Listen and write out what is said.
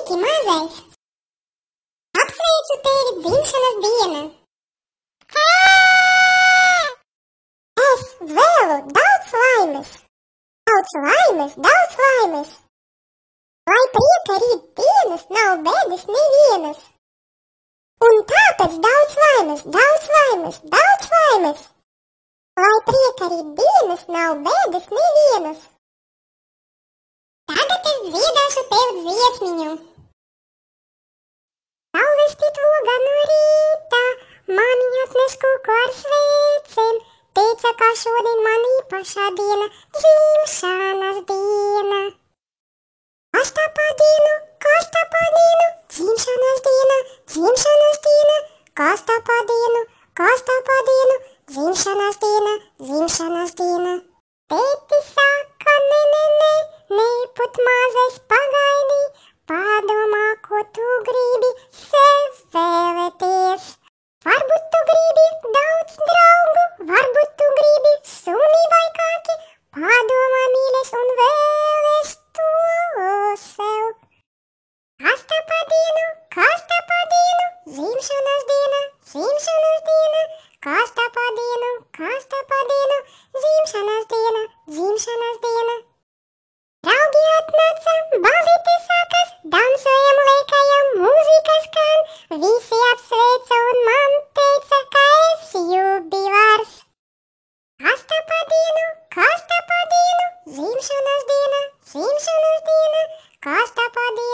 Sveiki, mazais! Apsveicu tevi dzimšanas dienu! Es vēlu daudz laimes! Daudz laimes, daudz laimes! Lai prieka rīt dienas nav bēdas nevienas! Un tāpēc daudz laimes, daudz laimes, daudz laimes! Lai prieka rīt dienas nav bēdas nevienas! Tagad es dziedāšu tev dziesmiņu. Saule spīd logā no rīta, mani atnes kuku ar svēcēm, teica, ka šodien man īpašā diena, dzimšanas diena. Kasta pa dienu, dzimšanas diena, dzimšanas diena, kasta pa dienu, dzimšanas diena, dzimšanas diena. Tētis saka, ne, put mazais pagaidi, padomā, ko tu gribi sev vēlēties. Varbūt tu gribi daudz draugu, varbūt tu gribi suni vai kāki, padomā, mīļais, un vēlies to sev. Kasta pa dienu, dzimšanas diena, dzimšanas diena, kasta pa dienu, dzimšanas diena, dzimšanas diena. Draugi atnāca, balīti sākas, dansojam, lēkājam, mūzika skan, visi apsveica un man teica, ka esi jubilārs. Kasta pa dienu, dzimšanas diena, kasta pa dienu.